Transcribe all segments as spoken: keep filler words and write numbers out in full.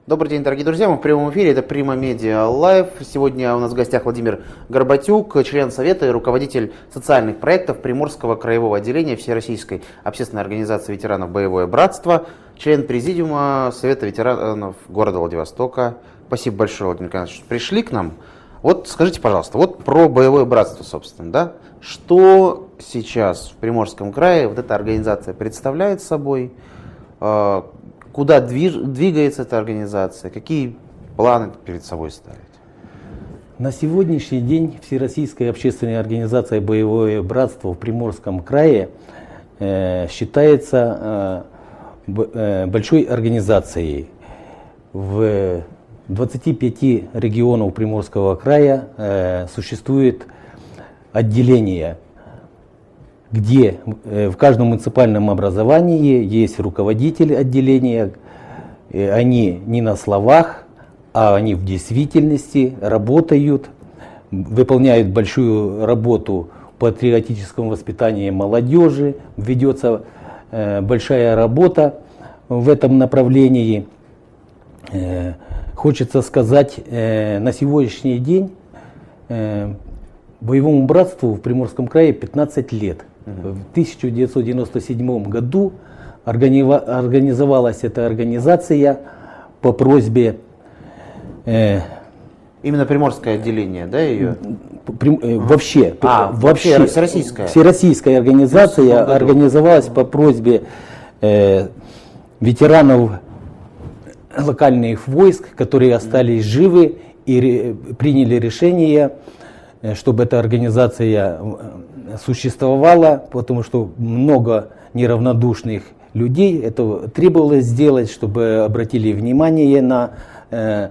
Добрый день, дорогие друзья, мы в прямом эфире, это Прима Медиа Лайв. Сегодня у нас в гостях Владимир Горбатюк, член Совета и руководитель социальных проектов Приморского краевого отделения Всероссийской общественной организации ветеранов «Боевое братство», член Президиума Совета ветеранов города Владивостока. Спасибо большое, Владимир Николаевич, что пришли к нам. Вот скажите, пожалуйста, вот про «Боевое братство», собственно, да? Что сейчас в Приморском крае вот эта организация представляет собой? Куда движ, двигается эта организация? Какие планы перед собой ставит? На сегодняшний день Всероссийская общественная организация «Боевое братство» в Приморском крае э, считается э, б, э, большой организацией. В двадцати пяти регионах Приморского края э, существует отделение, где в каждом муниципальном образовании есть руководитель отделения. Они не на словах, а они в действительности работают, выполняют большую работу по патриотическому воспитанию молодежи, ведется большая работа в этом направлении. Хочется сказать, на сегодняшний день Боевому братству в Приморском крае пятнадцать лет. В тысяча девятьсот девяносто седьмом году организовалась эта организация по просьбе... Э, Именно Приморское отделение, да, ее? При, э, вообще, а, вообще, вообще всероссийская. Всероссийская организация организовалась по просьбе э, ветеранов локальных войск, которые остались живы и ре, приняли решение, чтобы эта организация существовала, потому что много неравнодушных людей. Это требовалось сделать, чтобы обратили внимание на э,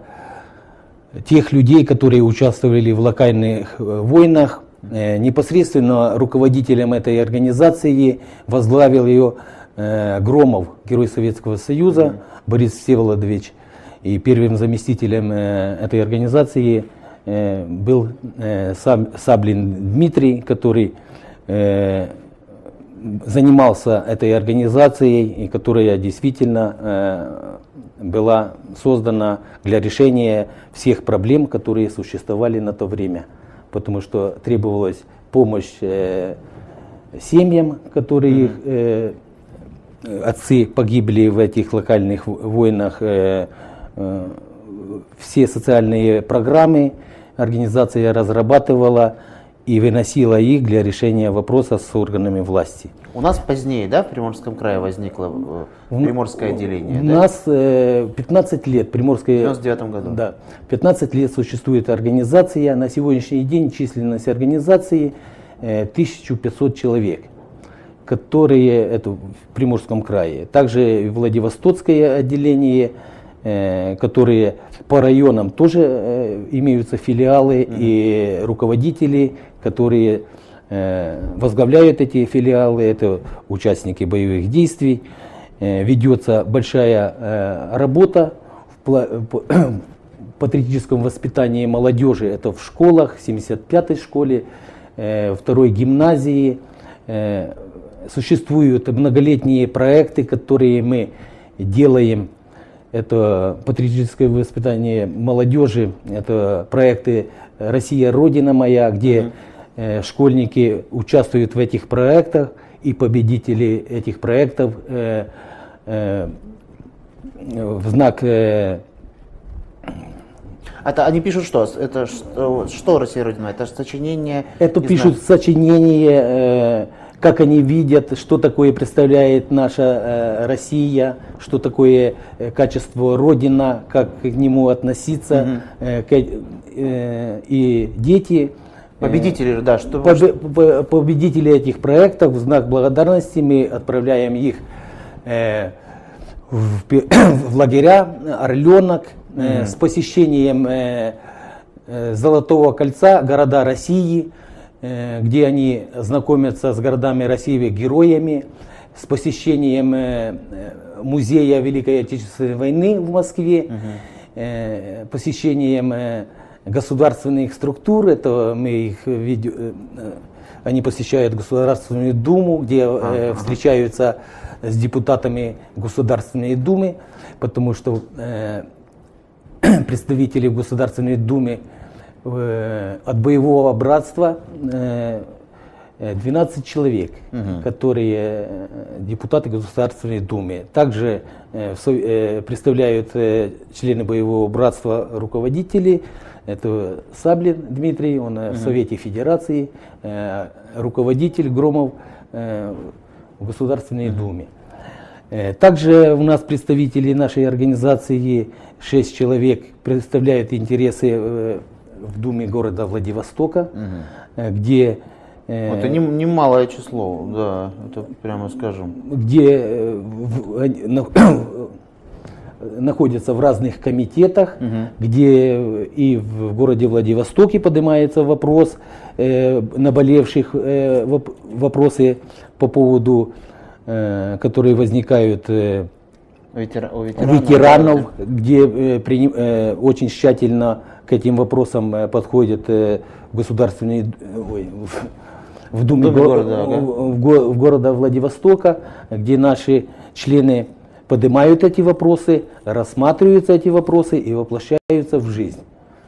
тех людей, которые участвовали в локальных войнах. Э, непосредственно руководителем этой организации возглавил ее э, Громов, герой Советского Союза, mm-hmm. Борис Всеволодович. И первым заместителем э, этой организации э, был э, Саблин Дмитрий, который э, занимался этой организацией, и которая действительно э, была создана для решения всех проблем, которые существовали на то время. Потому что требовалась помощь э, семьям, которые э, отцы погибли в этих локальных войнах. Э, э, все социальные программы организация разрабатывала и выносила их для решения вопроса с органами власти. У нас позднее, да, в Приморском крае возникло Приморское отделение? У да? нас э, пятнадцать лет. Приморское, в девяносто девятом году. Да, пятнадцать лет существует организация. На сегодняшний день численность организации э, тысяча пятьсот человек, которые это в Приморском крае. Также Владивостокское отделение, э, которые по районам тоже э, имеются филиалы mm-hmm. и руководители, которые э, возглавляют эти филиалы, это участники боевых действий. Э, ведется большая э, работа в пла- по, патриотическом воспитании молодежи, это в школах, семьдесят пятой школе, э, второй гимназии. Э, существуют многолетние проекты, которые мы делаем. Это патриотическое воспитание молодежи, это проекты «Россия, Родина моя», где mm-hmm. э, школьники участвуют в этих проектах, и победители этих проектов э, э, в знак... Э, Это они пишут что? Это что, что «Россия, Родина»? Это сочинение? Это пишут знаю. сочинение, э, как они видят, что такое представляет наша э, Россия, что такое э, качество Родина, как к нему относиться. Mm-hmm. э, к, э, и дети, победители, э, да, что поб, победители этих проектов, в знак благодарности мы отправляем их э, в, в лагеря «Орленок», э, mm-hmm. с посещением э, э, Золотого кольца, города России, где они знакомятся с городами России, героями, с посещением музея Великой Отечественной войны в Москве, угу. посещением государственных структур, это мы их видим, они посещают Государственную Думу, где ага. встречаются с депутатами Государственной Думы, потому что представителей в Государственной Думе э, от боевого братства э, двенадцать человек, угу. которые депутаты Государственной Думы. Также э, э, представляют э, члены боевого братства руководители. Это Саблин Дмитрий, он угу. в Совете Федерации, э, руководитель Громов э, в Государственной угу. Думе. Э, также у нас представители нашей организации, шесть человек, представляют интересы э, в Думе города Владивостока, угу. э, где это немалое не число, да, это прямо скажем. Где в, находятся в разных комитетах, угу. где и в городе Владивостоке поднимается вопрос, э, наболевших э, воп, вопросы по поводу, э, которые возникают э, Ветер, у ветеранов, ветеранов да. где э, при, э, очень тщательно к этим вопросам э, подходят э, государственные... Ой, в Думе, в Думе города, го, в, го, в города Владивостока, где наши члены поднимают эти вопросы, рассматриваются эти вопросы и воплощаются в жизнь.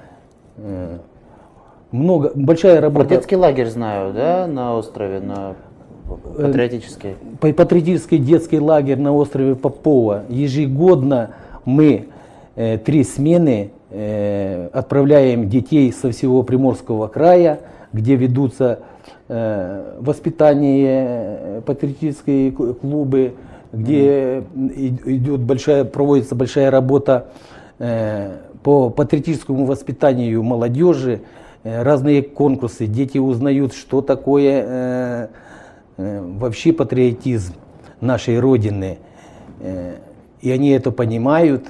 Много, большая работа. Про детский лагерь знаю, да, на острове, на патриотический. Патриотический детский лагерь на острове Попова. Ежегодно мы э, три смены э, отправляем детей со всего Приморского края, где ведутся воспитание, патриотические клубы, где идет большая, проводится большая работа по патриотическому воспитанию молодежи, разные конкурсы, дети узнают, что такое вообще патриотизм нашей Родины, и они это понимают,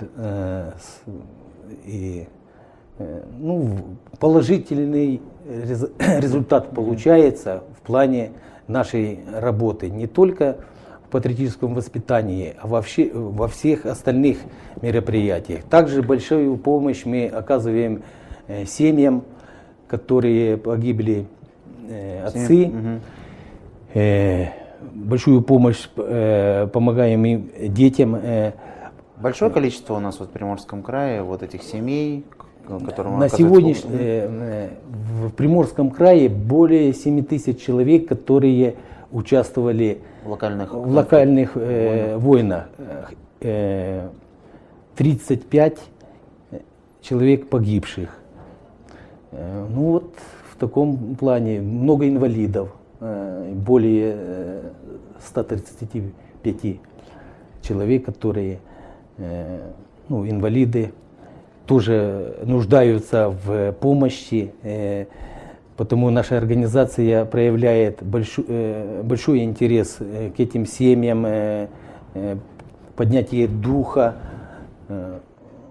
и ну, положительный результат получается в плане нашей работы не только в патриотическом воспитании, а вообще во всех остальных мероприятиях. Также большую помощь мы оказываем э, семьям, которые погибли, э, отцы. Угу. Э, большую помощь э, помогаем им детям. Э, Большое количество у нас вот в Приморском крае вот этих семей, на сегодняшний э, в Приморском крае более семи тысяч человек, которые участвовали в локальных, в локальных э, войнах. Э, тридцать пять человек погибших. Э, ну вот в таком плане много инвалидов, э, более э, ста тридцати пяти человек, которые э, ну, инвалиды, тоже нуждаются в помощи, э, потому наша организация проявляет большой, э, большой интерес э, к этим семьям, э, э, поднятие духа. Э,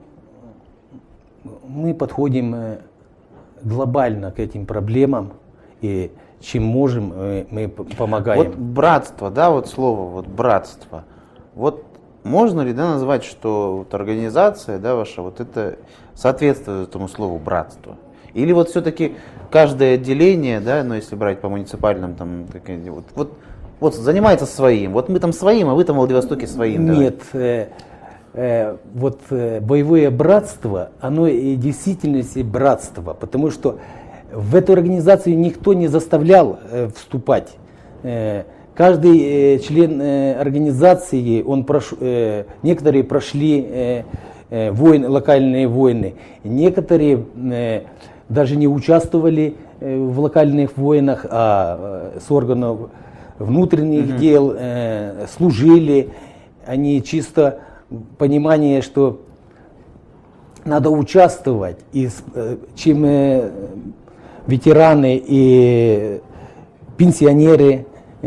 мы подходим э, глобально к этим проблемам, и чем можем, э, мы помогаем. Вот братство, да, вот слово, вот братство. Вот можно ли, да, назвать, что вот организация, да, ваша, вот это соответствует этому слову братство? Или вот все-таки каждое отделение, да, ну если брать по муниципальным, там, вот, вот, вот занимается своим, вот мы там своим, а вы там в Владивостоке своим? Нет, э, э, вот э, боевое братство, оно и в действительности братство, потому что в эту организацию никто не заставлял э, вступать. Э, Каждый э, член э, организации, он прош, э, некоторые прошли э, э, войны, локальные войны, некоторые э, даже не участвовали э, в локальных войнах, а э, с органов внутренних mm-hmm. дел э, служили. Они чисто понимание, что надо участвовать, и э, чем э, ветераны и пенсионеры,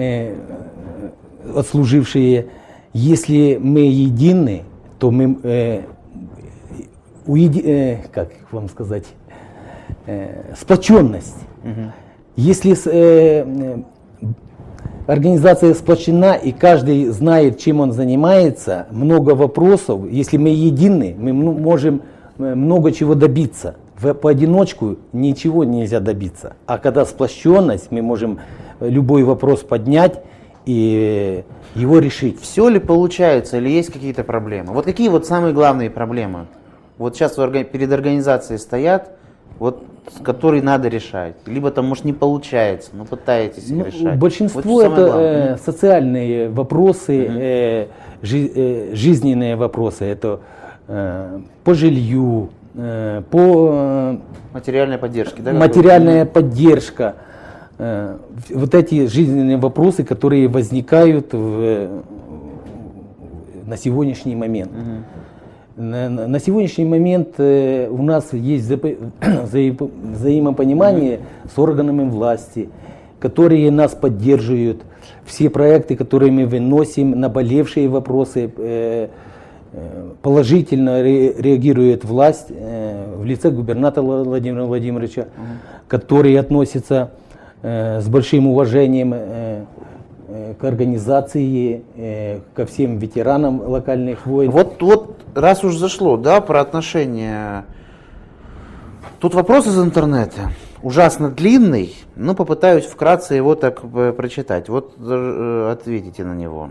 отслужившие, если мы едины, то мы э, уеди, э, как вам сказать, э, сплоченность. Угу. Если э, организация сплочена и каждый знает, чем он занимается, много вопросов, если мы едины, мы можем много чего добиться. В, поодиночку ничего нельзя добиться. А когда сплощенность, мы можем любой вопрос поднять и его решить. Все ли получается или есть какие-то проблемы? Вот какие вот самые главные проблемы вот сейчас перед организацией стоят, вот, который надо решать? Либо там, может, не получается, но пытаетесь ну, решать. Большинство вот это э, социальные вопросы, угу. э, жи, э, жизненные вопросы. Это э, по жилью, э, по... Материальной поддержке, да? Материальная поддержка. Э, вот эти жизненные вопросы, которые возникают в, на сегодняшний момент. Угу. На, на сегодняшний момент э, у нас есть вза вза взаимопонимание с органами власти, которые нас поддерживают. Все проекты, которые мы выносим, наболевшие вопросы, э, положительно ре реагирует власть э, в лице губернатора Владимира Владимировича, угу. который относится э, с большим уважением э, к организации, э, ко всем ветеранам локальных войн. Вот, вот раз уж зашло, да, про отношения. Тут вопрос из интернета. Ужасно длинный, но попытаюсь вкратце его так прочитать. Вот э, ответите на него.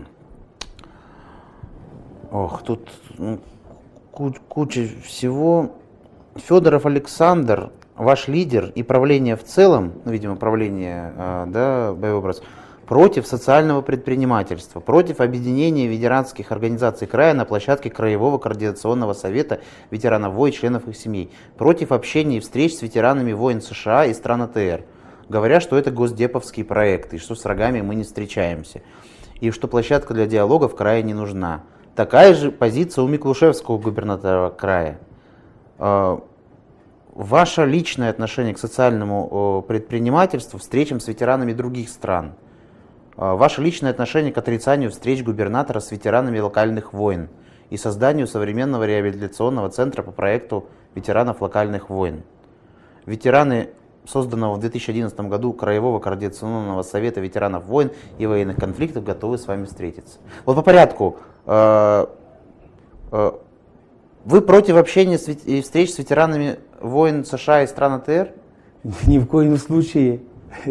Ох, тут ну, куча всего. Федоров Александр, ваш лидер и правление в целом, ну, видимо, правление, э, да, боевой образ, против социального предпринимательства, против объединения ветеранских организаций края на площадке Краевого координационного совета ветеранов войн и членов их семей, против общения и встреч с ветеранами войн США и стран АТР, говоря, что это госдеповские проекты, и что с врагами мы не встречаемся, и что площадка для диалога в крае не нужна. Такая же позиция у Миклушевского губернатора края. Ваше личное отношение к социальному предпринимательству, встречам с ветеранами других стран. Ваше личное отношение к отрицанию встреч губернатора с ветеранами локальных войн и созданию современного реабилитационного центра по проекту ветеранов локальных войн. Ветераны созданного в две тысячи одиннадцатом году Краевого координационного совета ветеранов войн и военных конфликтов готовы с вами встретиться. Вот по порядку. Вы против общения и встреч с ветеранами войн США и стран АТР? Ни в коем случае.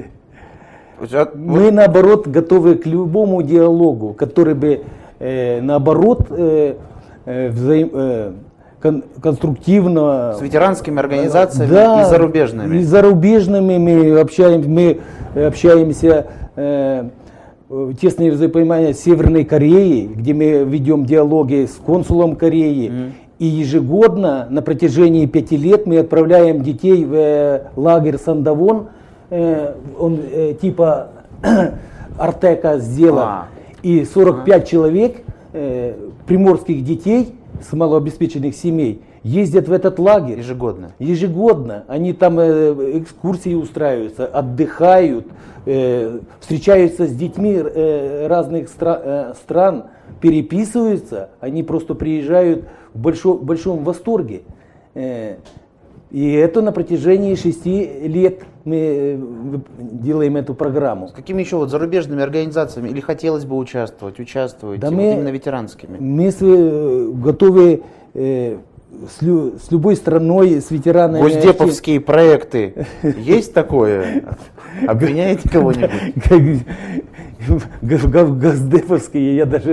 Мы, наоборот, готовы к любому диалогу, который бы, э, наоборот, э, э, взаим, э, кон, конструктивно... С ветеранскими организациями, да, и зарубежными. И зарубежными мы, общаем, мы общаемся, э, тесное взаимопонимание с Северной Кореей, где мы ведем диалоги с консулом Кореи. Mm. И ежегодно на протяжении пяти лет мы отправляем детей в э, лагерь Сандавон. Он э, типа Артека сделан, а. и сорок пять а. человек э, приморских детей с малообеспеченных семей ездят в этот лагерь. Ежегодно? Ежегодно. Они там э, экскурсии устраиваются, отдыхают, э, встречаются с детьми э, разных стра э, стран, переписываются, они просто приезжают в большом, большом восторге. Э, И это на протяжении шести лет мы делаем эту программу. С какими еще вот зарубежными организациями или хотелось бы участвовать, участвуете, да вот мы, именно ветеранскими? Мы готовы э, с, лю, с любой страной, с ветеранами. Госдеповские проекты, есть такое? Обвиняете кого-нибудь? Госдеповские, я даже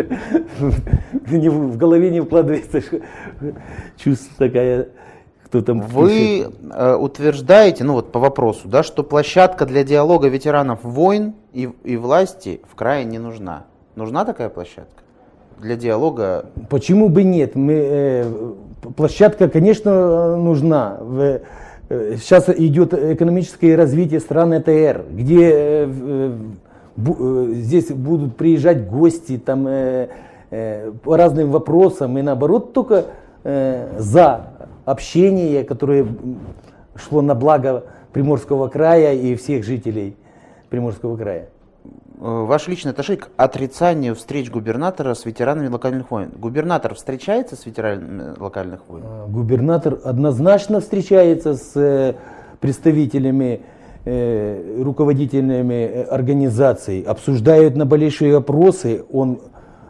в голове не вкладывается чувство такая. Кто там Вы э, утверждаете, ну вот по вопросу, да, что площадка для диалога ветеранов войн и, и власти в крае не нужна. Нужна такая площадка для диалога? Почему бы нет? Мы, э, площадка, конечно, нужна. В, э, сейчас идет экономическое развитие стран АТР, где э, бу, э, здесь будут приезжать гости там, э, э, по разным вопросам. И наоборот только э, за общение, которое шло на благо Приморского края и всех жителей Приморского края. Ваше личное отношение к отрицанию встреч губернатора с ветеранами локальных войн. Губернатор встречается с ветеранами локальных войн? Губернатор однозначно встречается с представителями, руководителями организаций, обсуждают наболевшие вопросы. Он,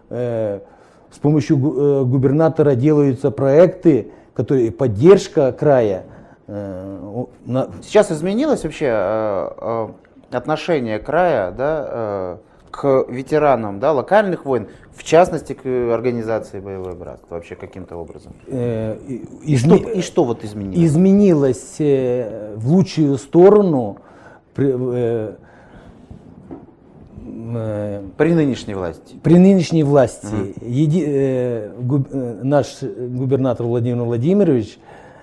с помощью губернатора делаются проекты, которые, поддержка края. Э, на... Сейчас изменилось вообще э, э, отношение края, да, э, к ветеранам, да, локальных войн, в частности к организации «Боевое братство» вообще каким-то образом? Э, и, изме... что, и что вот изменилось? Изменилось э, в лучшую сторону при, э, э, при нынешней власти. При нынешней власти. Угу. Еди, э, губ, э, наш губернатор Владимир Владимирович,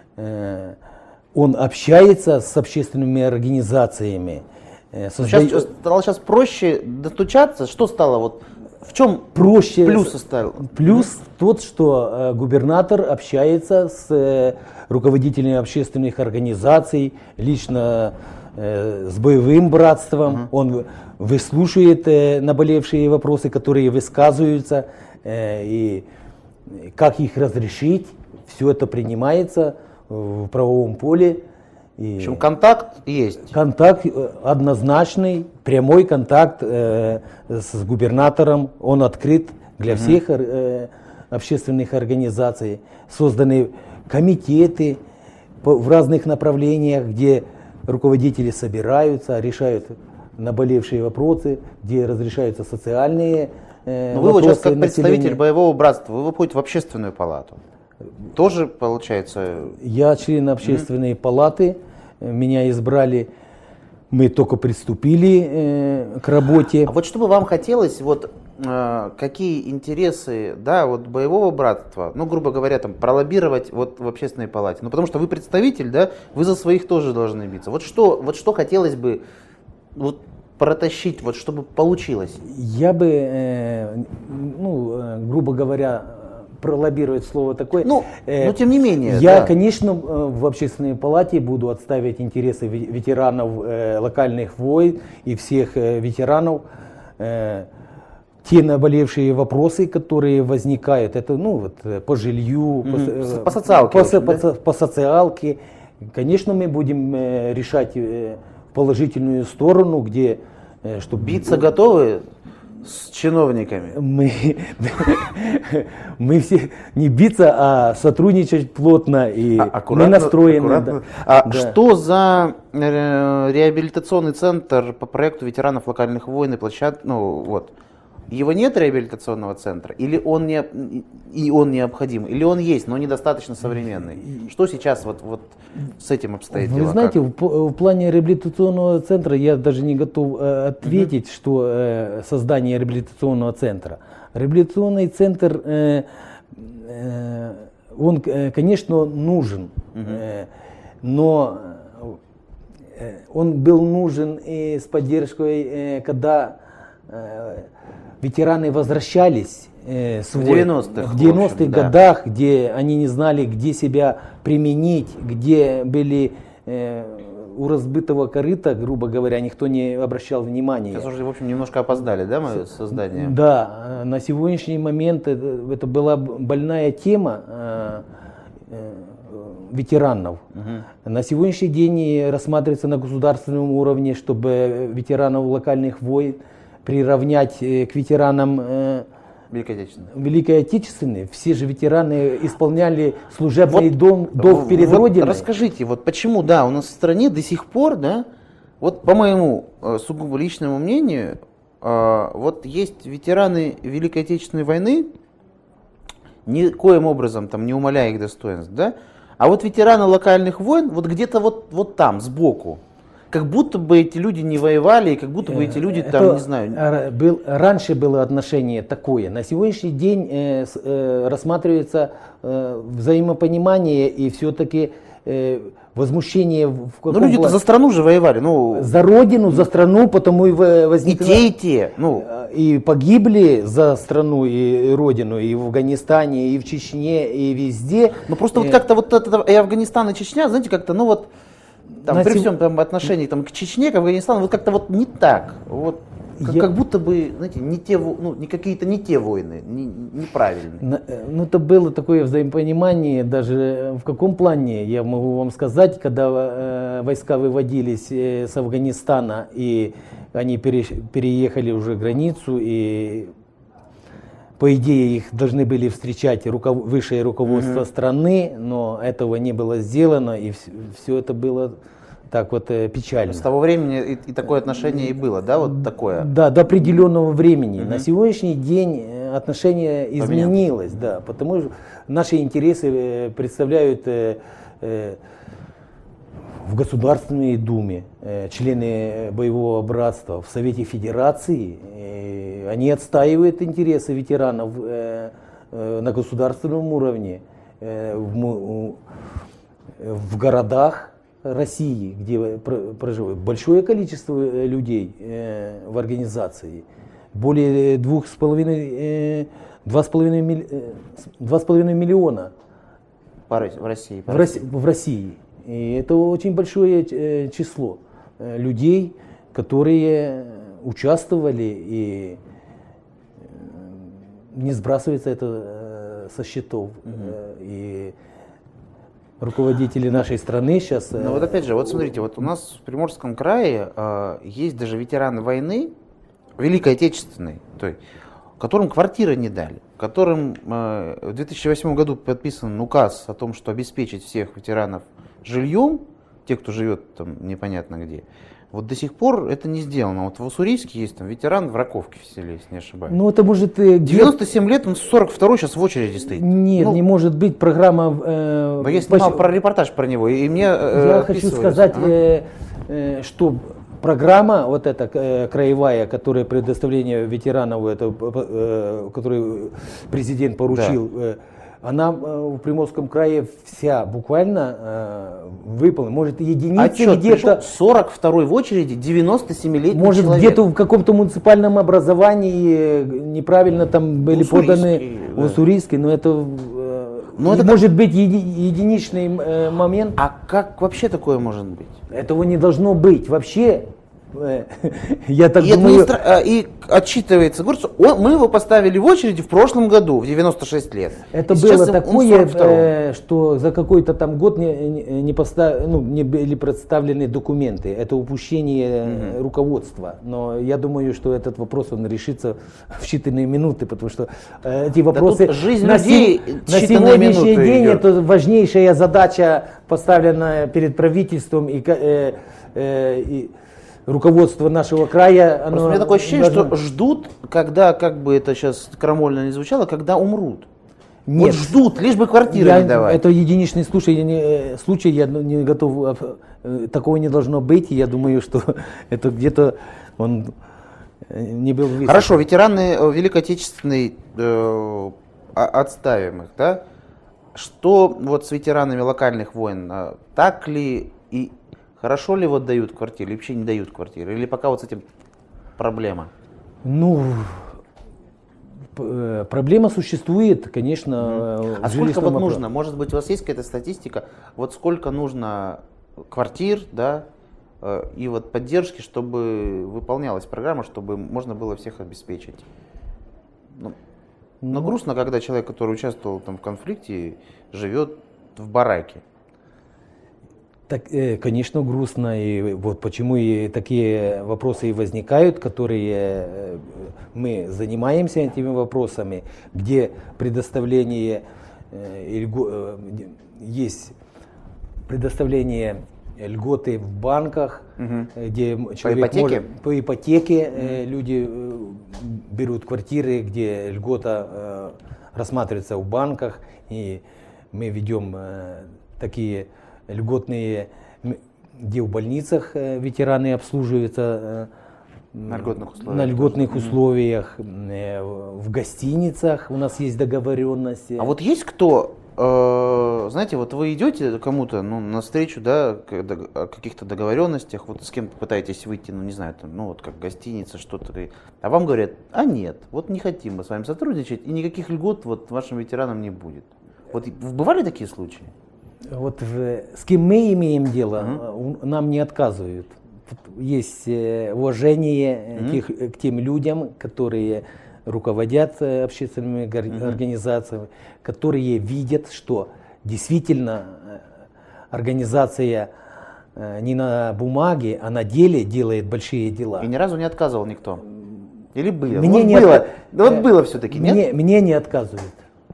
э, он общается с общественными организациями. Созда... Сейчас стало сейчас проще достучаться. Что стало? Вот в чем проще? Плюсы стало? Плюс mm-hmm. тот, что э, губернатор общается с э, руководителями общественных организаций, лично э, с боевым братством. Mm-hmm. Он выслушивает э, наболевшие вопросы, которые высказываются, э, и как их разрешить. Все это принимается в правовом поле. И в общем, контакт есть. Контакт однозначный, прямой контакт э, с губернатором. Он открыт для угу. всех э, общественных организаций. Созданы комитеты по, в разных направлениях, где руководители собираются, решают наболевшие вопросы, где разрешаются социальные э, Но вопросы. Вы вот сейчас как населения. представитель боевого братства, вы выходите в общественную палату. Тоже получается? Я член общественной mm-hmm. палаты, меня избрали, мы только приступили э, к работе. А вот что бы вам хотелось, вот э, какие интересы, да, вот боевого братства, ну, грубо говоря, там, пролоббировать вот в общественной палате? Ну, потому что вы представитель, да, вы за своих тоже должны биться. Вот что, вот что хотелось бы вот, протащить, вот чтобы получилось? Я бы, э, ну, грубо говоря, пролоббировать слово такое. Ну, э, но тем не менее. Я, да. конечно, в общественной палате буду отстаивать интересы ветеранов э, локальных войн и всех э, ветеранов. Э, те наболевшие вопросы, которые возникают, это ну, вот, по жилью, mm-hmm. по, по социалке. По, общем, по, да? по социалке. Конечно, мы будем э, решать э, в положительную сторону, где... Э, чтобы... Биться готовы? С чиновниками? Мы, мы все не биться, а сотрудничать плотно и а, мы настроены. Да. А да. Что за реабилитационный центр по проекту ветеранов локальных войн и площадок? Ну вот. Его нет реабилитационного центра? Или он, не, и он необходим? Или он есть, но недостаточно современный? Что сейчас вот, вот с этим обстоит Вы дело? знаете, в, в плане реабилитационного центра я даже не готов э, ответить, mm-hmm. что э, создание реабилитационного центра. Реабилитационный центр, э, э, он, э, конечно, нужен, mm-hmm. э, но э, он был нужен и с поддержкой, э, когда... Э, ветераны возвращались э, в девяностых, в девяностых да. годах, где они не знали, где себя применить, где были э, у разбитого корыта, грубо говоря, никто не обращал внимания. Сейчас уже, в общем, немножко опоздали, да, мы с созданием? Да, на сегодняшний момент это, это была больная тема э, э, ветеранов. Угу. На сегодняшний день рассматривается на государственном уровне, чтобы ветеранов локальных войн приравнять к ветеранам э, Великой Отечественной. Великой Отечественной. Все же ветераны исполняли служебный вот, дом, долг перед вот Родиной. Расскажите, вот почему, да, у нас в стране до сих пор, да, вот по моему э, сугубо личному мнению, э, вот есть ветераны Великой Отечественной войны, никоим образом там не умаляя их достоинств, да, а вот ветераны локальных войн вот где-то вот, вот там, сбоку. Как будто бы эти люди не воевали, и как будто бы эти люди там, Это не знаю... Был, раньше было отношение такое. На сегодняшний день э, э, рассматривается э, взаимопонимание и все-таки э, возмущение в каком Ну люди-то за страну же воевали. Ну, за родину, за страну, потому и возникло... И те, и те. Ну. И погибли за страну и родину и в Афганистане, и в Чечне, и везде. Ну просто вот как-то вот это, и Афганистан, и Чечня, знаете, как-то, ну вот... Там, при всем там, отношении там, к Чечне, к Афганистану, вот как-то вот не так. Вот, как, я... как будто бы, знаете, не те, ну, не какие-то не те войны, не, неправильные. Ну, это было такое взаимопонимание, даже в каком плане, я могу вам сказать, когда э, войска выводились э, с Афганистана, и они пере, переехали уже границу, и по идее их должны были встречать руков... высшее руководство mm-hmm. страны, но этого не было сделано, и все, все это было так вот э, печально. С того времени и, и такое отношение и было, да, вот такое? Да, до определенного времени. Угу. На сегодняшний день отношение изменилось, да, потому что наши интересы представляют э, э, в Государственной Думе э, члены боевого братства, в Совете Федерации. Э, они отстаивают интересы ветеранов э, э, на государственном уровне, э, в, в городах России, где проживает большое количество людей э, в организации, более двух с половиной, э, два с половиной, милли, э, два с половиной миллиона по, в России. По в, России. в России. И это очень большое э, число э, людей, которые участвовали, и э, не сбрасывается это э, со счетов. Угу. Э, и руководители нашей страны сейчас... Ну вот опять же, вот смотрите, вот у нас в Приморском крае э, есть даже ветераны войны, Великой Отечественной, той, которым квартиры не дали, которым э, в две тысячи восьмом году подписан указ о том, что обеспечить всех ветеранов жильем, те, кто живет там непонятно где. Вот до сих пор это не сделано. Вот в Уссурийске есть там ветеран в Раковке в селе, если не ошибаюсь. Ну это может... девяносто семь лет, он сорок второй сейчас в очереди стоит. Нет, ну, не может быть программа... Э, но я снимал по... про репортаж про него, и мне э, Я хочу сказать, ага. э, э, что программа, вот эта э, краевая, которая предоставление ветеранов, это, э, которую президент поручил, да. э, она в Приморском крае вся буквально э, выполнена. Может, единицы где-то... сорок второй в очереди, девяносто семилетний Может, человек. где-то в каком-то муниципальном образовании неправильно там были поданы в Уссурийске, да. но это, э, но это может как... быть еди, единичный э, момент. А как вообще такое может быть? Этого не должно быть. Вообще... Я так и, думаю... администра... и отчитывается, говорится, он, мы его поставили в очереди в прошлом году, в девяносто шесть лет. Это было такое, э, что за какой-то там год не, не, не, постав... ну, не были представлены документы. Это упущение mm-hmm. руководства. Но я думаю, что этот вопрос он решится в считанные минуты, потому что э, эти вопросы... Да жизнь на, людей на сегодняшний день идет. Это важнейшая задача, поставленная перед правительством и... Э, э, и руководство нашего края, оно... У меня такое ощущение, должно... что ждут, когда, как бы это сейчас крамольно не звучало, когда умрут. Нет. Вот ждут, лишь бы квартиры я, не давать. Это единичный случай, я не, случай, я не готов, такого не должно быть, и я думаю, что это где-то он не был высок. Хорошо, ветераны Великой Отечественной э, отставим их, да? Что вот с ветеранами локальных войн, так ли и... Хорошо ли вот дают квартиры, или вообще не дают квартиры, или пока вот с этим проблема? Ну, проблема существует, конечно. Mm-hmm. А сколько вот нужно? Может быть, у вас есть какая-то статистика, вот сколько нужно квартир, да, и вот поддержки, чтобы выполнялась программа, чтобы можно было всех обеспечить? Ну, но ну, грустно, когда человек, который участвовал там в конфликте, живет в бараке. Так, конечно, грустно, и вот почему и такие вопросы и возникают, которые мы занимаемся этими вопросами, где предоставление есть предоставление льготы в банках, угу. где человек по ипотеке, может, по ипотеке угу. люди берут квартиры, где льгота рассматривается в банках, и мы ведем такие льготные, где в больницах ветераны обслуживаются на льготных условиях, на льготных условиях в гостиницах у нас есть договоренности. А вот есть кто, э, знаете, вот вы идете кому-то ну, навстречу, да, о каких-то договоренностях, вот с кем-то пытаетесь выйти, ну не знаю, там, ну вот как гостиница, что-то, а вам говорят, а нет, вот не хотим мы с вами сотрудничать, и никаких льгот вот вашим ветеранам не будет. Вот бывали такие случаи? Вот с кем мы имеем дело, uh-huh. нам не отказывают. Есть уважение uh-huh. к, к тем людям, которые руководят общественными uh-huh. организациями, которые видят, что действительно организация не на бумаге, а на деле делает большие дела. И ни разу не отказывал никто? Или было? Мне вот не было, от... да вот было все-таки, нет? Мне, мне не отказывают.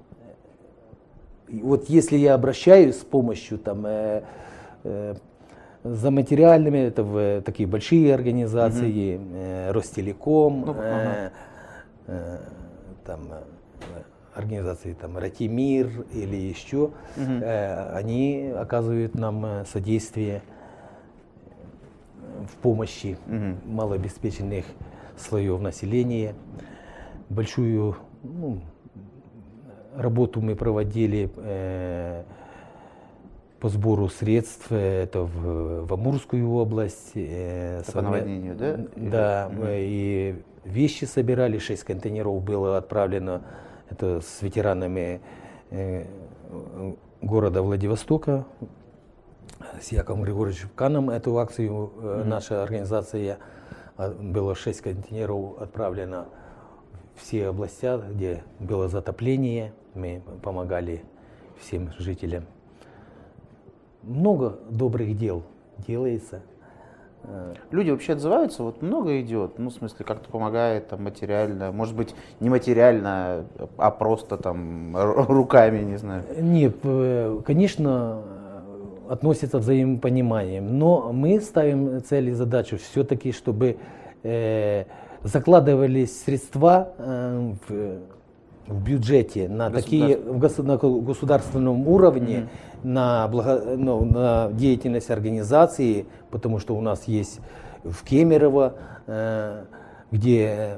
Вот если я обращаюсь с помощью там, э, э, за материальными, это в такие большие организации, угу. э, Ростелеком, ну, э, э, там, э, организации там, Ратимир или еще, угу. э, они оказывают нам содействие в помощи угу. малообеспеченных слоев населения. Большую ну, работу мы проводили э, по сбору средств, это в, в Амурскую область. Э, по наводнению, да? Да, угу. и вещи собирали, шесть контейнеров было отправлено это с ветеранами э, города Владивостока, с Яковом Григорьевичем Каном. Эту акцию э, угу. наша организация, было шесть контейнеров отправлено в все области, где было затопление, мы помогали всем жителям. Много добрых дел делается. Люди вообще отзываются, вот много идет, ну в смысле как-то помогает там материально, может быть не материально, а просто там руками, не знаю. Нет, конечно, относится взаимопониманием, но мы ставим цель и задачу все-таки, чтобы э, закладывались средства э, в, в бюджете на такие в госу, на государственном уровне. Mm-hmm. На, благо, ну, на деятельность организации, потому что у нас есть в Кемерово, э, где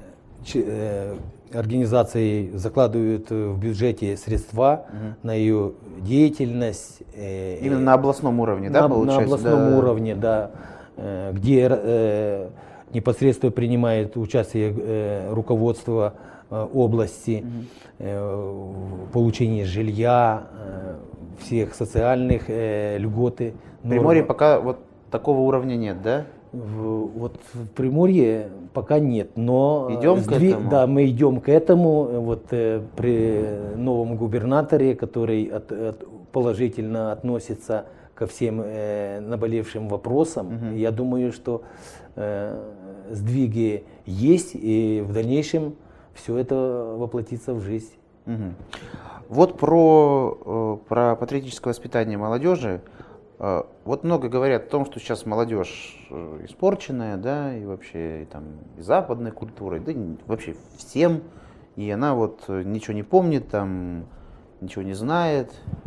э, организации закладывают в бюджете средства угу. на ее деятельность. Э, Именно на областном уровне, на, да, получается? На областном да. уровне, да, э, где э, непосредственно принимает участие э, руководство э, области угу. э, в получении жилья, э, всех социальных э, льготы. В Приморье пока вот такого уровня нет, да? В, вот в Приморье пока нет, но идем сдвиг, к этому. Да, мы идем к этому. Вот э, при новом губернаторе, который от, от, положительно относится ко всем э, наболевшим вопросам, угу. я думаю, что э, сдвиги есть, и в дальнейшем все это воплотится в жизнь. Угу. Вот про, про патриотическое воспитание молодежи. Вот много говорят о том, что сейчас молодежь испорченная, да, и вообще и там и западной культурой, да и вообще всем, и она вот ничего не помнит, там ничего не знает.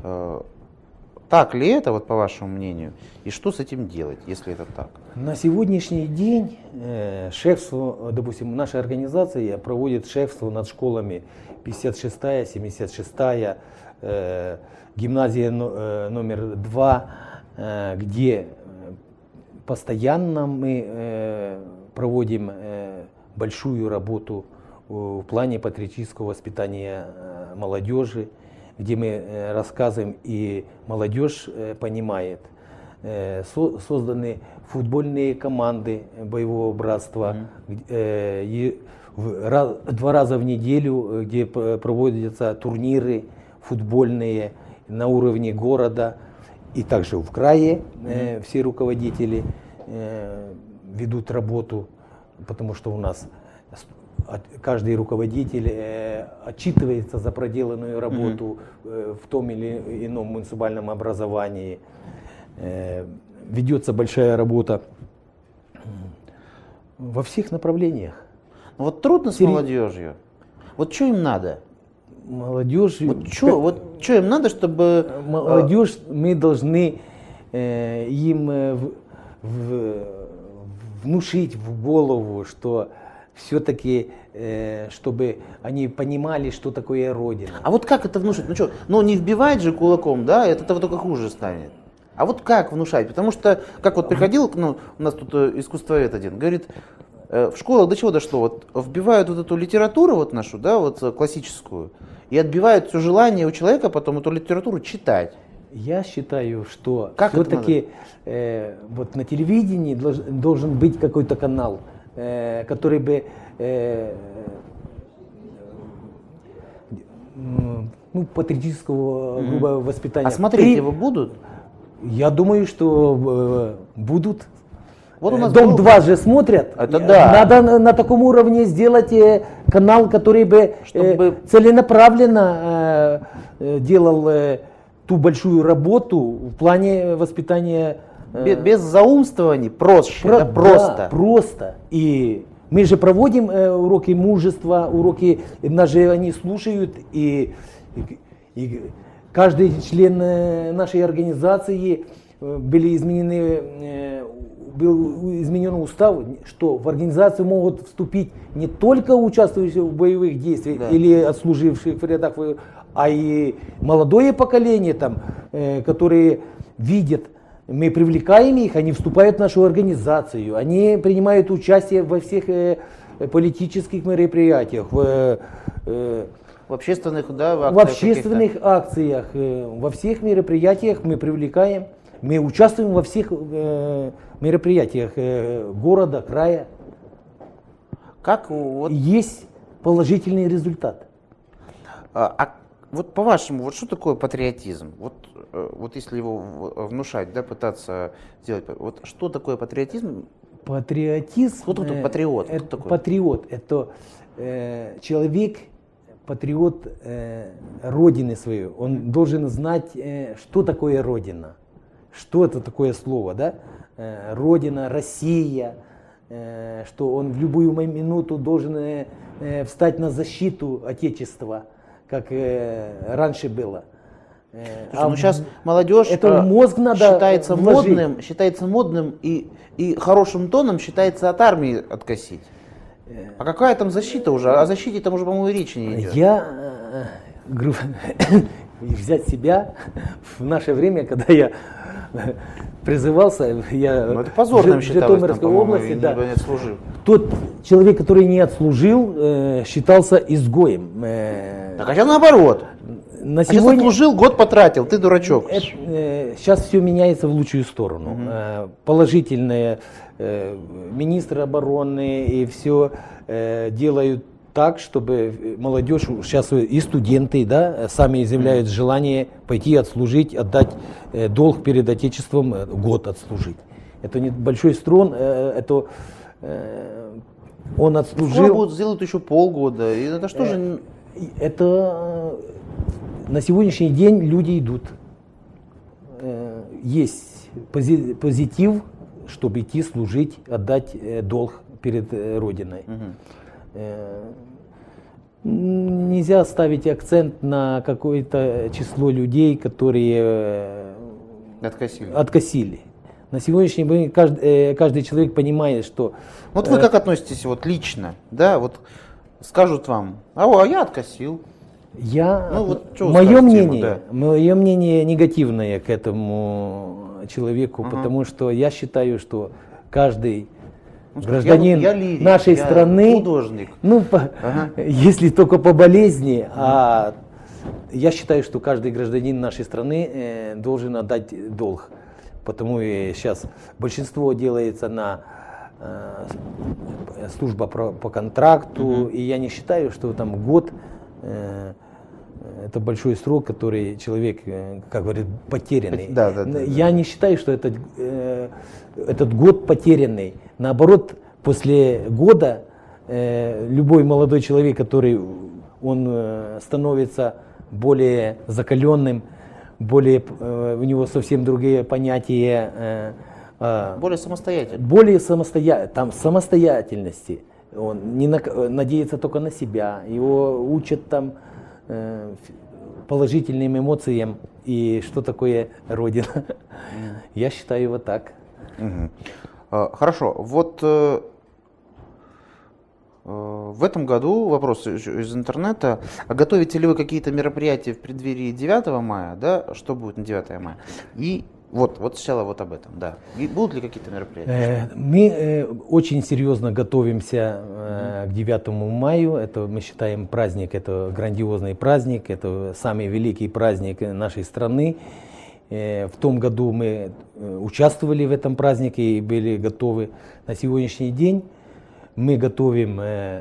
Так ли это, вот по вашему мнению, и что с этим делать, если это так? На сегодняшний день э, шефство, допустим, наша организация проводит шефство над школами пятьдесят шестая, семьдесят шестая, э, гимназия э, номер два, э, где постоянно мы э, проводим э, большую работу в плане патриотического воспитания э, молодежи, где мы э, рассказываем, и молодежь э, понимает. Э, со, созданы футбольные команды боевого братства, mm-hmm. э, и, в, раз, два раза в неделю, где проводятся турниры футбольные на уровне города, и также в крае э, все руководители э, ведут работу, потому что у нас каждый руководитель э, отчитывается за проделанную работу э, в том или ином муниципальном образовании. Э, ведется большая работа во всех направлениях. Вот трудно с молодежью. Вот что им надо? Молодежь. Вот что вот что им надо, чтобы молодежь мы должны э, им в, в, внушить в голову, что все-таки, э, чтобы они понимали, что такое Родина. А вот как это внушить? Ну что, ну не вбивать же кулаком, да, это только хуже станет. А вот как внушать? Потому что, как вот приходил, ну, у нас тут искусствовед один, говорит, э, в школах до чего дошло? Вот вбивают вот эту литературу вот нашу, да, вот классическую, и отбивают все желание у человека потом эту литературу читать. Я считаю, что все-таки э, вот на телевидении долж, должен быть какой-то канал, э, который бы э, ну, патриотического mm-hmm. грубо воспитания. А смотреть При... его будут? Я думаю, что э, будут. Вот у нас Дом два же смотрят. Это да. Надо на, на таком уровне сделать э, канал, который бы Чтобы... э, целенаправленно э, делал э, ту большую работу в плане воспитания Без, без заумствований, проще, Про, да, просто. Да, просто. И мы же проводим э, уроки мужества, уроки, нас же они слушают, и, и, и каждый член э, нашей организации э, были изменены, э, был изменен устав, что в организацию могут вступить не только участвующие в боевых действиях, да, или отслужившие в рядах, а и молодое поколение, там, э, которые видят. Мы привлекаем их, они вступают в нашу организацию, они принимают участие во всех э, политических мероприятиях, в, э, в общественных, да, в, в общественных акциях, э, во всех мероприятиях мы привлекаем, мы участвуем во всех э, мероприятиях э, города, края. Как вот... Есть положительный результат. А, а вот по-вашему, вот что такое патриотизм? Вот, вот если его внушать, да, пытаться сделать, вот что такое патриотизм? Патриотизм. Кто такой патриот? Это, Кто такой? Патриот это э, человек, патриот э, родины своей. Он должен знать, э, что такое родина, что это такое слово, да? Э, родина, Россия, э, что он в любую минуту должен э, встать на защиту Отечества, как э, раньше было. Слушай, а ну сейчас молодежь это мозг надо считается вложить. модным, считается модным и, и хорошим тоном считается от армии откосить. А какая там защита уже? О защите там уже, по-моему, речи не идет. Я говорю, взять себя в наше время, когда я призывался, я ну, это позорным в Житомирской области, не, да, не отслужил. Тот человек, который не отслужил, э, считался изгоем. Э, так а сейчас наоборот. На а сегодня... сейчас отслужил, год потратил, ты дурачок. Это, э, сейчас все меняется в лучшую сторону. Угу. Э, положительные э, министры обороны и все э, делают так, чтобы молодежь, сейчас и студенты, да, сами изъявляют желание пойти отслужить, отдать э, долг перед Отечеством, э, год отслужить. Это не большой строн, э, это э, он отслужил. Скоро будут сделать еще полгода, и это что же? Э, это э, на сегодняшний день люди идут. Э, есть пози позитив, чтобы идти служить, отдать э, долг перед э, Родиной. Угу. Нельзя ставить акцент на какое-то число людей, которые откосили. откосили. На сегодняшний день каждый, каждый человек понимает, что... Вот вы как относитесь вот лично, да, вот скажут вам, а, а я откосил. Я, ну, вот, мое, мнение, да. мое мнение негативное к этому человеку, uh-huh. потому что я считаю, что каждый гражданин я, я лирик, нашей я страны, художник. Ну, по, ага. если только по болезни, uh-huh. а я считаю, что каждый гражданин нашей страны э, должен отдать долг. Потому и сейчас большинство делается на э, служба по, по контракту, uh-huh. и я не считаю, что там год э, это большой срок, который человек, как говорит, потерянный. Да, да, да, я да. не считаю, что этот, э, этот год потерянный. Наоборот, после года э, любой молодой человек, который он э, становится более закаленным, более, э, у него совсем другие понятия. Э, э, более самостоятельный. Более самостоятельный, там самостоятельности. Он не на, надеется только на себя. Его учат там э, положительным эмоциям и что такое Родина. Mm. Я считаю вот так. Mm-hmm. uh, хорошо. Вот uh, uh, в этом году вопрос из интернета. А готовите ли вы какие-то мероприятия в преддверии девятого мая? Да? Что будет на девятое мая? И Вот, вот сначала вот об этом, да. И будут ли какие-то мероприятия? Мы э, очень серьезно готовимся э, к девятому мая. Это мы считаем праздник, это грандиозный праздник, это самый великий праздник нашей страны. Э, в том году мы участвовали в этом празднике и были готовы. На сегодняшний день мы готовим э,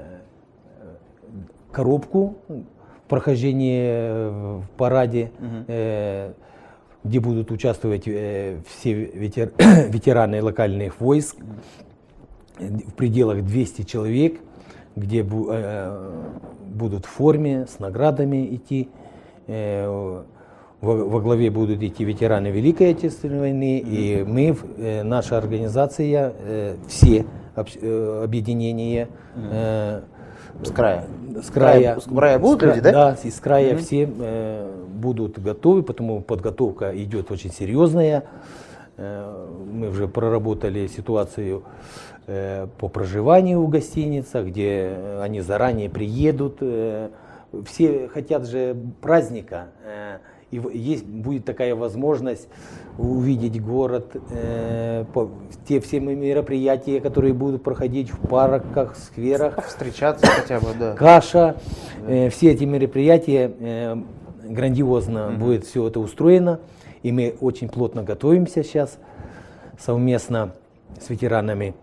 коробку прохождения в параде. Угу. э, где будут участвовать э, все ветер, ветераны локальных войск в пределах двухсот человек, где бу, э, будут в форме, с наградами идти. Э, во, во главе будут идти ветераны Великой Отечественной войны, mm-hmm. и мы, э, наша организация, э, все об, э, объединения mm-hmm. э, с края. С края, с края будут с, люди, да? Да, из края mm-hmm. все э, будут готовы, потому подготовка идет очень серьезная. Э, мы уже проработали ситуацию э, по проживанию в гостиницах, где они заранее приедут. Э, все хотят же праздника. Э, И есть, будет такая возможность увидеть город, э, по, те все мероприятия, которые будут проходить в парках, скверах. Встречаться хотя бы, да. Каша, э, все эти мероприятия, э, грандиозно mm-hmm. будет все это устроено. И мы очень плотно готовимся сейчас совместно с ветеранами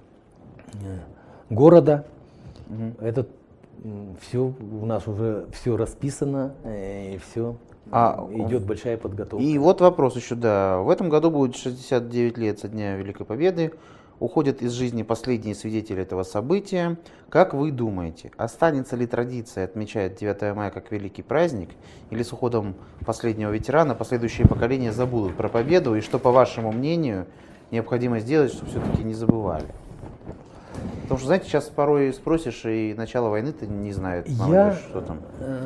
города. Mm-hmm. Это все у нас уже все расписано э, и все. А, идет большая подготовка. И вот вопрос еще, да. В этом году будет шестьдесят девять лет со дня Великой Победы. Уходят из жизни последние свидетели этого события. Как вы думаете, останется ли традиция отмечать девятое мая как великий праздник? Или с уходом последнего ветерана последующие поколения забудут про победу? И что, по вашему мнению, необходимо сделать, чтобы все-таки не забывали? Потому что, знаете, сейчас порой спросишь, и начало войны-то не знает, молодежь, что там.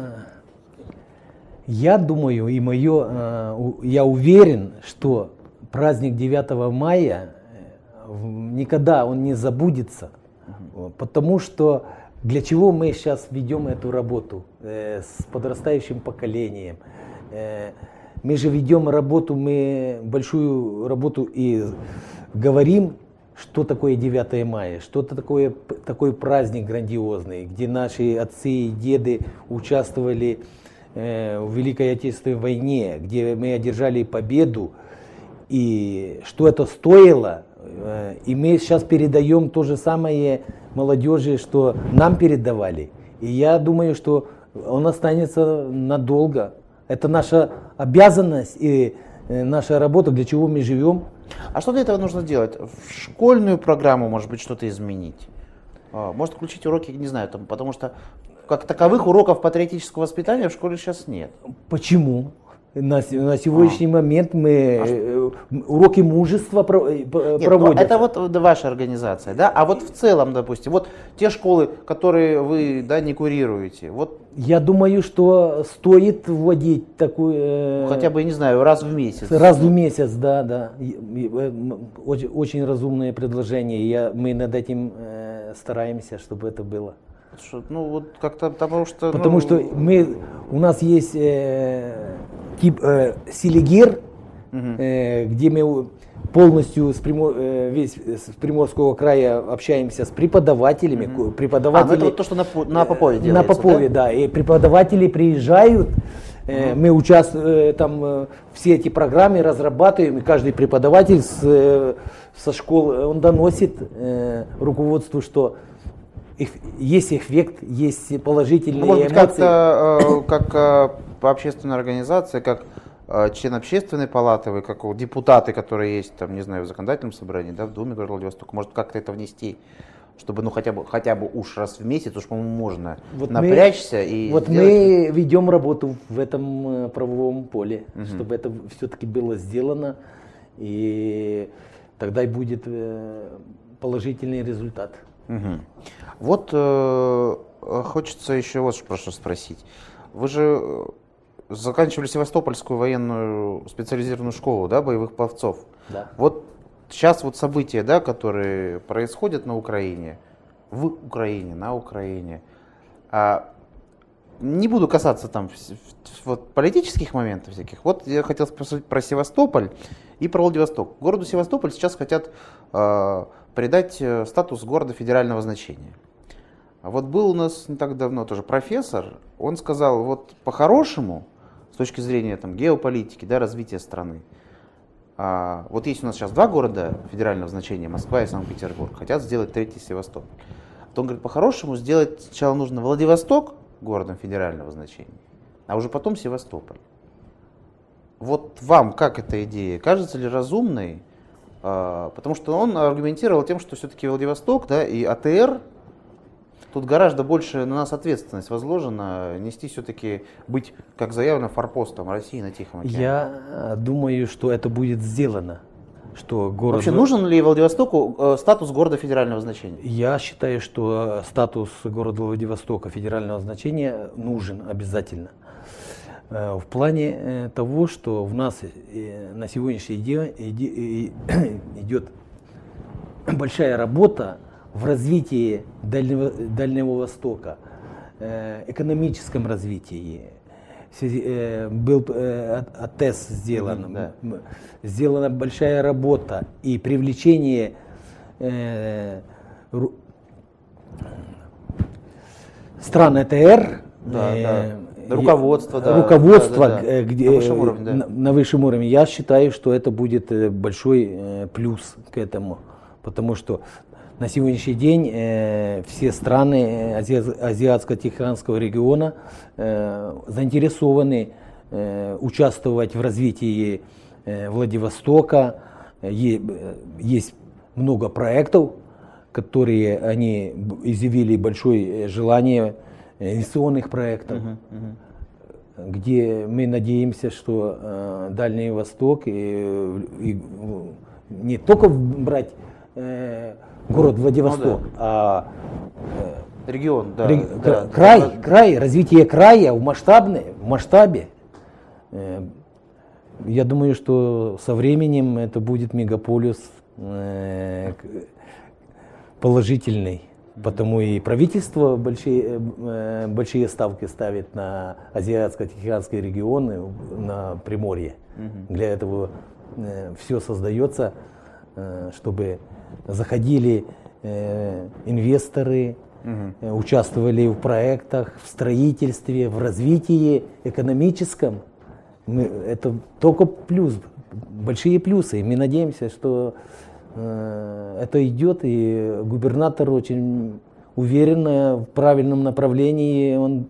Я думаю, и мое, я уверен, что праздник девятого мая никогда он не забудется, угу. потому что для чего мы сейчас ведем эту работу э, с подрастающим поколением? Э, мы же ведем работу, мы большую работу и говорим, что такое девятое мая, что это такое такой праздник грандиозный, где наши отцы и деды участвовали в Великой Отечественной войне, где мы одержали победу, и что это стоило. И мы сейчас передаем то же самое молодежи, что нам передавали. И я думаю, что он останется надолго. Это наша обязанность и наша работа, для чего мы живем. А что для этого нужно делать? В школьную программу, может быть, что-то изменить? Может, включить уроки, не знаю, там, потому что как таковых уроков патриотического воспитания в школе сейчас нет. Почему? На, на сегодняшний а. момент мы а уроки мужества проводим. Это вот ваша организация, да? А вот в целом, допустим, вот те школы, которые вы, да, не курируете, вот. Я думаю, что стоит вводить такую. Хотя бы, не знаю, раз в месяц. Раз в месяц, да, да. Очень, очень разумное предложение. Я, мы над этим э, стараемся, чтобы это было. Ну вот как-то потому что. Потому ну... что мы, у нас есть э, тип э, Селигер, угу. э, где мы полностью с, Примор, э, весь, с Приморского края общаемся с преподавателями. Угу. Преподаватели, а, ну это вот то, что на, на Попове делается, на Попове, да? да. И преподаватели приезжают, э, угу. мы участвуем, там э, все эти программы разрабатываем, и каждый преподаватель с, э, со школ, он доносит э, руководству, что есть эффект, есть положительные ну, может быть, эмоции. Как-то, э, как э, по общественной организации, как э, член общественной палаты, вы, как депутаты, которые есть, там, не знаю, в законодательном собрании, да, в Думе города Владивостока, может как-то это внести, чтобы ну хотя бы хотя бы уж раз в месяц, уж по-моему можно вот напрячься мы, и. Вот сделать... мы ведем работу в этом правовом поле, угу. чтобы это все-таки было сделано, и тогда и будет положительный результат. Угу. Вот э, хочется еще вот что спросить. Вы же заканчивали Севастопольскую военную специализированную школу, да, боевых пловцов. Да. Вот сейчас вот события, да, которые происходят на Украине, в Украине, на Украине. А, не буду касаться там вот, политических моментов всяких. Вот я хотел спросить про Севастополь и про Владивосток. Городу Севастополь сейчас хотят э, придать статус города федерального значения. А вот был у нас не так давно тоже профессор, он сказал, вот по-хорошему, с точки зрения там, геополитики, да, развития страны, а, вот есть у нас сейчас два города федерального значения, Москва и Санкт-Петербург, хотят сделать третий Севастополь. То он говорит, по-хорошему сделать сначала нужно Владивосток городом федерального значения, а уже потом Севастополь. Вот вам как эта идея? Кажется ли разумной? А, потому что он аргументировал тем, что все-таки Владивосток, да, и АТР, тут гораздо больше на нас ответственность возложена, нести все-таки, быть, как заявлено, форпостом России на Тихом океане. Я думаю, что это будет сделано. Что город... Вообще нужен ли Владивостоку э, статус города федерального значения? Я считаю, что статус города Владивостока федерального значения нужен обязательно. В плане того, что в нас на сегодняшний день идет большая работа в развитии Дальнего, Дальнего Востока, экономическом развитии. Был АТЭС сделан, да. Сделана большая работа и привлечение э, ру, стран ЭТР, да, э, да. руководство, да, руководство да, да, да. Где, на, высшем уровне, да. на, на высшем уровне. Я считаю, что это будет большой э, плюс к этому, потому что на сегодняшний день э, все страны Ази, Азиатско-Тихоокеанского региона э, заинтересованы э, участвовать в развитии э, Владивостока. Е, есть много проектов, которые они изъявили большое желание, инвестиционных проектов, uh-huh, uh-huh. где мы надеемся, что э, Дальний Восток и, и не только брать э, город Владивосток, ну, да. а э, регион, да, рег, да, край, да. край, развитие края в масштабе, в масштабе. Э, я думаю, что со временем это будет мегаполис э, положительный. Потому и правительство большие, большие ставки ставит на Азиатско-Тихоокеанский регион, на Приморье. Угу. Для этого все создается, чтобы заходили инвесторы, угу. участвовали в проектах, в строительстве, в развитии экономическом. Мы, это только плюс, большие плюсы. Мы надеемся, что это идет, и губернатор очень уверенно в правильном направлении, он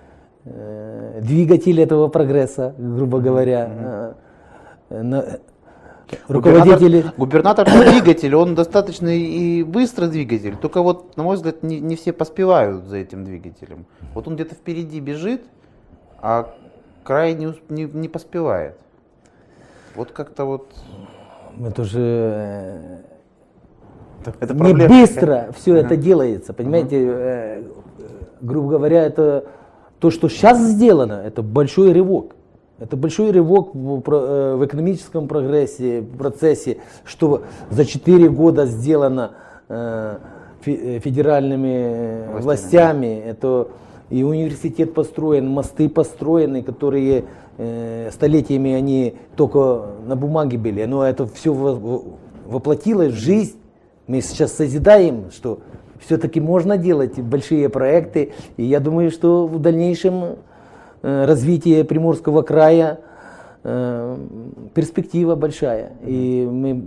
э, двигатель этого прогресса, грубо говоря. Mm-hmm. На, руководители... Губернатор, губернатор двигатель, он достаточно и быстрый двигатель, только вот, на мой взгляд, не, не все поспевают за этим двигателем. Вот он где-то впереди бежит, а край не, не, не поспевает. Вот как-то вот... Это же это не быстро все uh-huh. это делается, понимаете, uh-huh. грубо говоря, это то, что сейчас сделано, это большой рывок. Это большой рывок в, в экономическом прогрессе, в процессе, что за четыре года сделано э, федеральными властями. властями. Это и университет построен, мосты построены, которые э, столетиями они только на бумаге были, но это все воплотилось в жизнь. Мы сейчас созидаем, что все-таки можно делать большие проекты, и я думаю, что в дальнейшем э, развитие Приморского края э, перспектива большая, и мы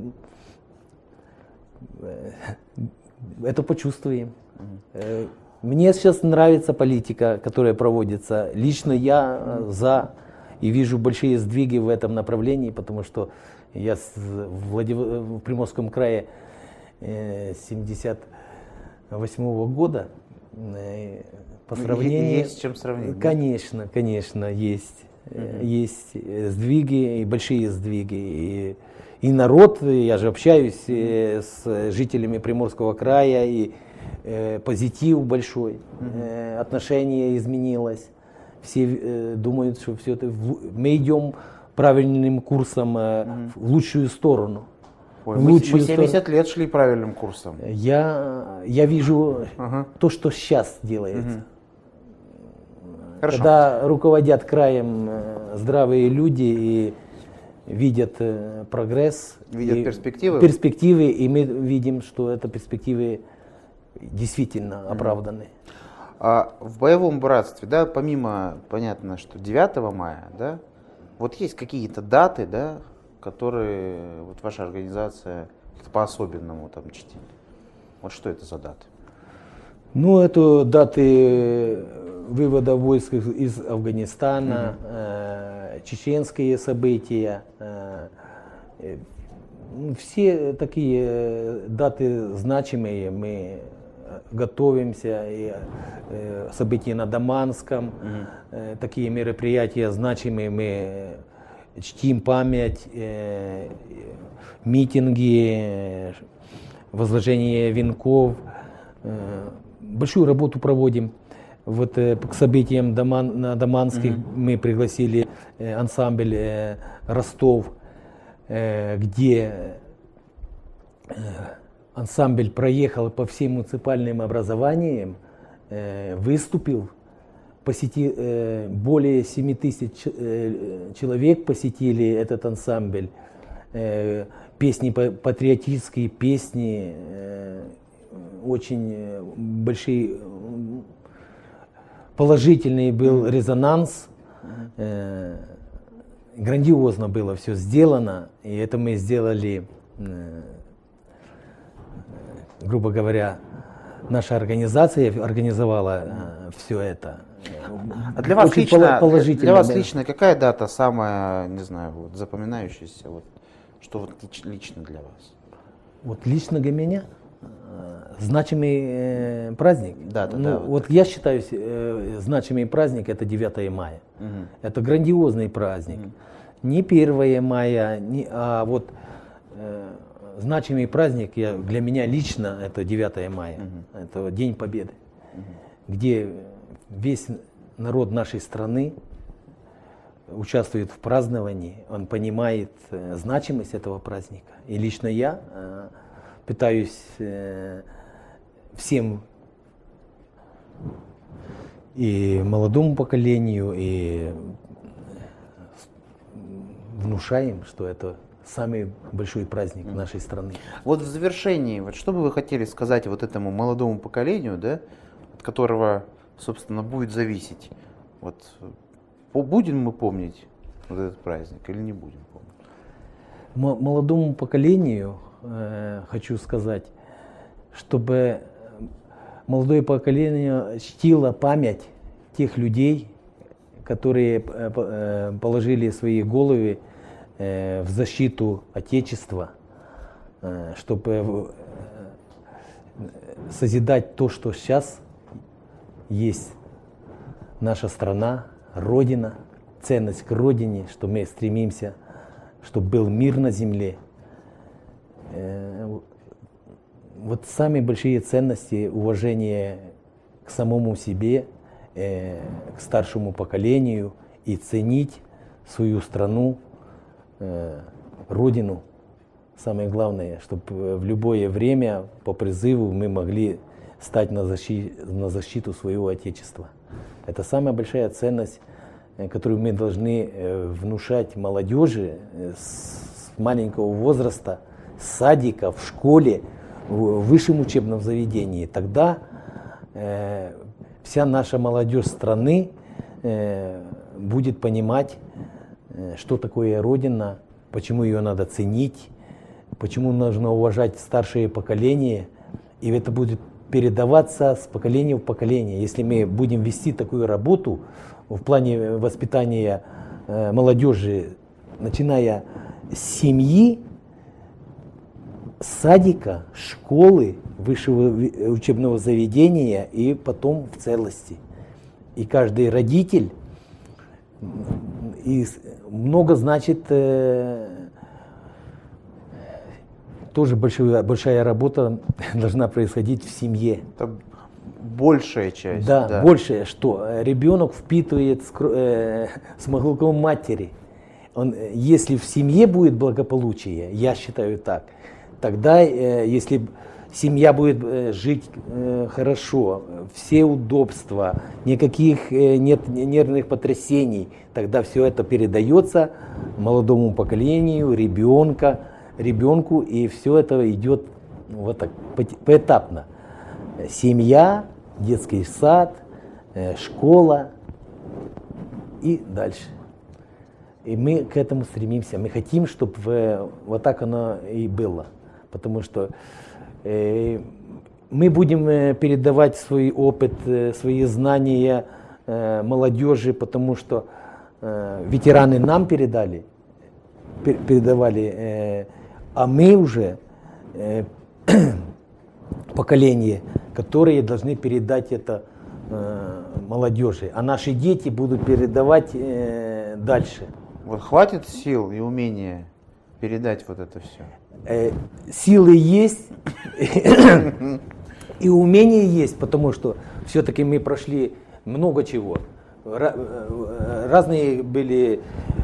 э, это почувствуем. Э, Мне сейчас нравится политика, которая проводится. Лично я за и вижу большие сдвиги в этом направлении, потому что я в, Владив... в Приморском крае семьдесят восьмого года. По сравнению... Есть с чем сравнить? Конечно, конечно, есть. Uh-huh. Есть сдвиги, и большие сдвиги. И, и народ, я же общаюсь uh-huh. с жителями Приморского края, и э, позитив большой, uh-huh. э, отношение изменилось. Все э, думают, что все это в, мы идем правильным курсом э, uh-huh. в лучшую сторону. Ой, мы, мы семьдесят сторону. Лет шли правильным курсом. Я, я вижу uh-huh. то, что сейчас делается. Uh-huh. Когда руководят краем здравые люди и видят прогресс, видят и перспективы. перспективы, и мы видим, что это перспективы действительно uh-huh. оправданы. А в боевом братстве, да, помимо, понятно, что девятого мая, да, вот есть какие-то даты, да, которые вот ваша организация по-особенному там чтит? Вот что это за даты? Ну, это даты вывода войск из Афганистана, mm-hmm. э, чеченские события. Э, э, все такие даты значимые мы готовимся, и э, события на Даманском, mm-hmm. э, такие мероприятия значимые, мы чтим память, э, митинги, э, возложение венков, э, большую работу проводим. Вот э, к событиям Даман, на Даманских mm-hmm. мы пригласили э, ансамбль э, Ростов, э, где э, ансамбль проехал по всем муниципальным образованиям, э, выступил, посети, э, более семи тысяч э, человек посетили этот ансамбль, э, песни, патриотические песни, э, очень большие, положительный был резонанс, э, грандиозно было все сделано, и это мы сделали, э, грубо говоря, наша организация организовала э, все это. А для вас, лично, для вас лично какая дата самая, не знаю, вот, запоминающаяся, вот, что вот лично для вас? Вот лично для меня э, значимый э, праздник. Да, да, ну, да, вот вот я считаю, э, значимый праздник это девятое мая. Угу. Это грандиозный праздник. Угу. Не первое мая, не, а вот э, значимый праздник я, для меня лично это девятое мая. Угу. Это День Победы, угу. где весь народ нашей страны участвует в праздновании, он понимает э, значимость этого праздника. И лично я э, пытаюсь э, всем, и молодому поколению, и внушаем, что это самый большой праздник mm. нашей страны. Вот в завершении, вот что бы вы хотели сказать вот этому молодому поколению, да, от которого, собственно, будет зависеть, вот, будем мы помнить вот этот праздник или не будем помнить? Молодому поколению э, хочу сказать, чтобы молодое поколение чтило память тех людей, которые э, положили свои головы э, в защиту Отечества, э, чтобы э, созидать то, что сейчас есть наша страна, Родина, ценность к Родине, что мы стремимся, чтобы был мир на земле. Вот самые большие ценности, уважение к самому себе, к старшему поколению и ценить свою страну, Родину. Самое главное, чтобы в любое время по призыву мы могли стать на защиту, на защиту своего Отечества. Это самая большая ценность, которую мы должны внушать молодежи с маленького возраста, с садика, в школе, в высшем учебном заведении. Тогда э, вся наша молодежь страны э, будет понимать, э, что такое Родина, почему ее надо ценить, почему нужно уважать старшее поколение. И это будет передаваться с поколения в поколение. Если мы будем вести такую работу в плане воспитания э, молодежи, начиная с семьи, садика, школы, высшего учебного заведения и потом в целости. И каждый родитель, и много значит, э, тоже большая, большая работа должна происходить в семье. Это большая часть. Да, да. большая, что ребенок впитывает с, э, с молоком матери. Он, если в семье будет благополучие, я считаю так, тогда, э, если семья будет э, жить э, хорошо, все удобства, никаких э, нет нервных потрясений, тогда все это передается молодому поколению, ребенка, ребенку, и все это идет вот так поэтапно. Семья, детский сад, э, школа и дальше. И мы к этому стремимся. Мы хотим, чтобы э, вот так оно и было. Потому что э, мы будем э, передавать свой опыт, э, свои знания э, молодежи, потому что э, ветераны нам передали, пер, передавали, э, а мы уже, э, поколение, которые должны передать это э, молодежи, а наши дети будут передавать э, дальше. Вот хватит сил и умения передать вот это все? Э, силы есть и умения есть, потому что все-таки мы прошли много чего. Разные были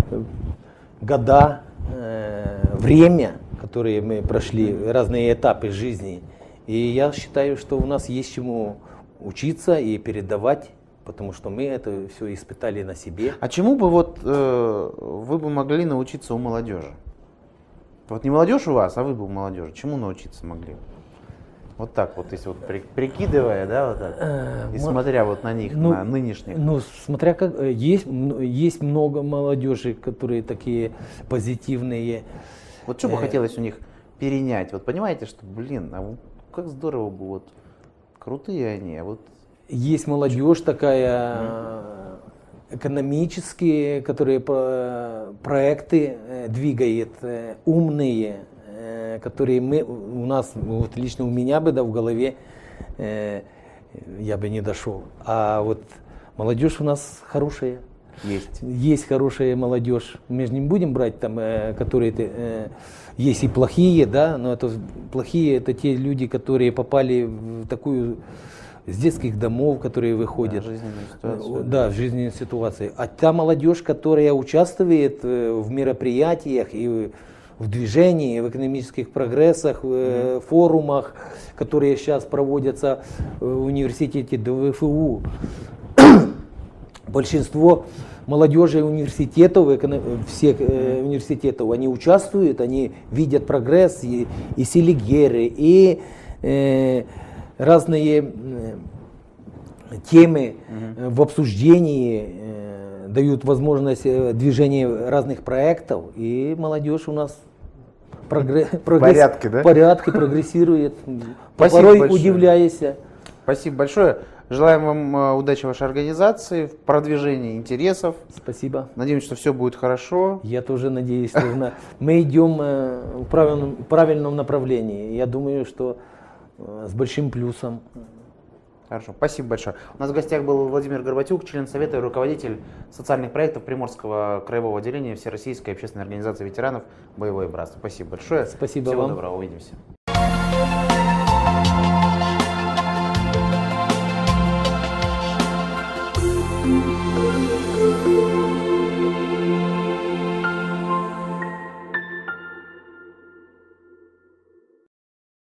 года, время, которые мы прошли, разные этапы жизни. И я считаю, что у нас есть чему учиться и передавать, потому что мы это все испытали на себе. А чему бы вот э, вы бы могли научиться у молодежи? Вот не молодежь у вас, а вы бы у молодежи. Чему научиться могли? Вот так вот, если вот при, прикидывая, да, вот так, и смотря вот на них, ну, на нынешних. Ну, смотря как, есть, есть много молодежи, которые такие позитивные. Вот что бы хотелось у них перенять? Вот понимаете, что, блин, а вот как здорово бы, вот крутые они, а вот... Есть молодежь такая экономические, которые проекты двигает, умные, которые мы, у нас, вот лично у меня бы да, в голове, э, я бы не дошел. А вот молодежь у нас хорошая. Есть. Есть хорошая молодежь. Мы же не будем брать там, э, которые, э, есть и плохие, да, но это плохие, это те люди, которые попали в такую, с детских домов, которые выходят. Да, жизненную ситуацию. Да, в жизненной ситуации. А та молодежь, которая участвует в мероприятиях и в движении, в экономических прогрессах, в mm-hmm. форумах, которые сейчас проводятся в университете ДВФУ. Большинство молодежи университетов, всех университетов, они участвуют, они видят прогресс, и, и селигеры, и э, разные э, темы mm-hmm. в обсуждении, э, дают возможность движения разных проектов, и молодежь у нас Прогресс, прогресс, порядке, да? порядке прогрессирует, порой удивляясь. Спасибо большое. Желаем вам удачи в вашей организации, в продвижении интересов. Спасибо. Надеемся, что все будет хорошо. Я тоже надеюсь. Мы идем в правильном, правильном направлении. Я думаю, что с большим плюсом. Хорошо, спасибо большое. У нас в гостях был Владимир Горбатюк, член Совета и руководитель социальных проектов Приморского краевого отделения Всероссийской общественной организации ветеранов «Боевое братство». Спасибо большое. Спасибо Всего вам. доброго, увидимся.